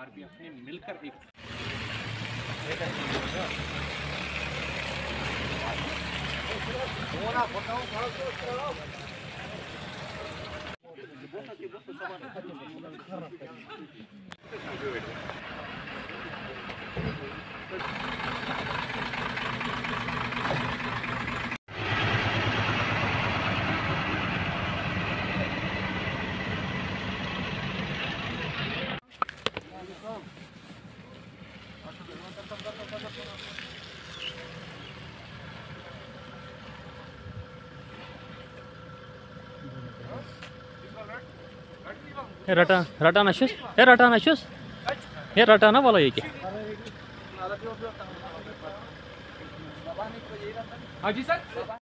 भी अपने मिलकर एक रटा नशुस हे रटा नशुस हे रटा ना बोला ये क्या हाँ जी सर।